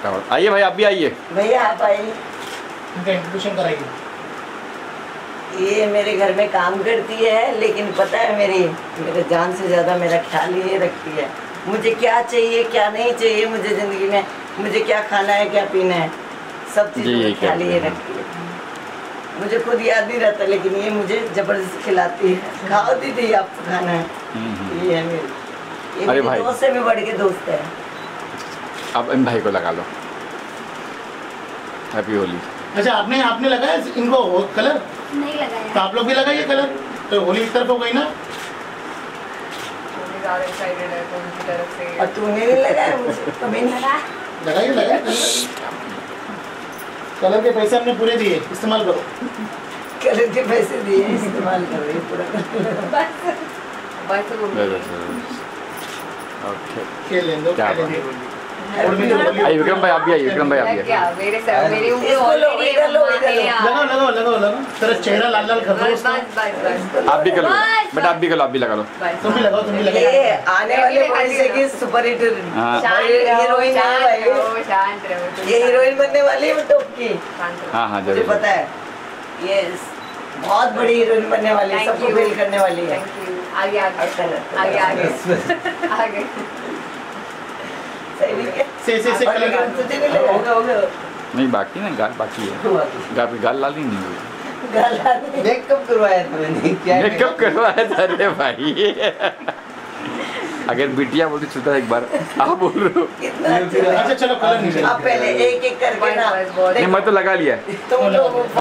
आइए भाई, आप भी आइए। भैया आप आइए। इंट्रोडक्शन कराइए। ये मेरे घर में काम करती है, लेकिन पता है मेरे जान से ज़्यादा मेरा ख्याल ये रखती है। मुझे क्या चाहिए क्या नहीं चाहिए, मुझे ज़िंदगी में मुझे क्या खाना है क्या पीना है, सब चीज़ों का ख्याल ये रखती है। मुझे खुद याद नहीं रहता, लेकिन ये मुझे ज़बरदस्ती खिलाती है। खाओ दीदी आपको खाना है। ये है मेरी, ये मेरे दोस्त से भी बढ़ के दोस्त है। अब इन भाई को लगा लो। हैप्पी होली। अच्छा, आपने लगाया इनको कलर? नहीं लगाया। तो आप लोग भी लगाइए कलर, तो होली एक तरफ हो गई ना। ज़्यादा एक्साइटेड है तो उनकी तरफ से। और तूने नहीं लगाया? मुझे कभी नहीं लगाइए। कलर के पैसे हमने पूरे दिए, इस्तेमाल करो। कलर के पैसे दिए, इस्तेमाल करो ये पूरा। ओके, खेल लें दो। आइए विक्रम भाई, आप भी आइए। विक्रम भाई आप भी आइए। क्या मेरी उंगली ऑलरेडी लगाओ। तेरा चेहरा लाल लाल कर दो। बस आप भी कर लो बेटा, आप भी कर लो, आप भी लगा लो। तुम भी लगाओ। ये आने वाले पैसे की सुपर हिट हीरोइन है भाई। शांत रहो। ये हीरोइन बनने वाली है टॉप की। हाँ हाँ मुझे जरूर। पता है, ये बहुत बड़ी हीरोइन बनने वाली है, सबको फेल करने वाली है। आगे सही नहीं है? से कलर तुझे नहीं लगा? होगा नहीं बाकी ना, गाल बाकी है। गाल लाल ही नहीं हुई। मेकअप करवाया था मैंने। क्या मेकअप करवाया था? अरे भाई अगर बिटिया बोलती छूता एक बार, आप बोल रहे हो। कितना अच्छा। चलो कलर नहीं। आप पहले एक एक करके ना। नहीं मैं तो लगा लिया। तुम लोग